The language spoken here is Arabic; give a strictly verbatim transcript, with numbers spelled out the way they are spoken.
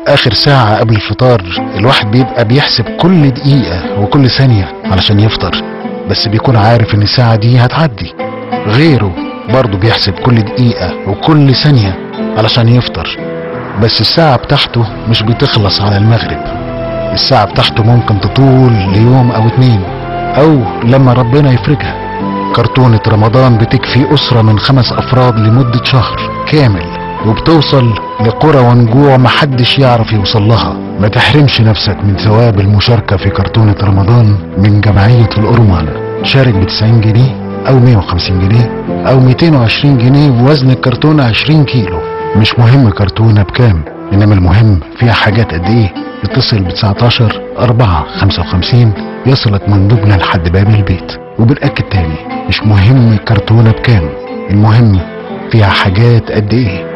اخر ساعة قبل الفطار الواحد بيبقى بيحسب كل دقيقة وكل ثانية علشان يفطر، بس بيكون عارف ان الساعة دي هتعدي. غيره برضه بيحسب كل دقيقة وكل ثانية علشان يفطر، بس الساعة بتاعته مش بتخلص على المغرب. الساعة بتاعته ممكن تطول ليوم او اتنين، او لما ربنا يفرجها. كرتونة رمضان بتكفي اسرة من خمس افراد لمدة شهر كامل، وبتوصل لقرى ونجوع محدش يعرف يوصل لها. ما تحرمش نفسك من ثواب المشاركة في كرتونة رمضان من جمعية الأورمان. شارك ب تسعين جنيه او مية وخمسين جنيه او ميتين وعشرين جنيه بوزن الكرتونة عشرين كيلو. مش مهم كرتونة بكام، انما المهم فيها حاجات قد ايه. اتصل ب تسعتاشر اربعة خمسة وخمسين يصلك مندوبنا لحد باب البيت. وبنأكد تاني، مش مهم كرتونة بكام، المهم فيها حاجات قد ايه.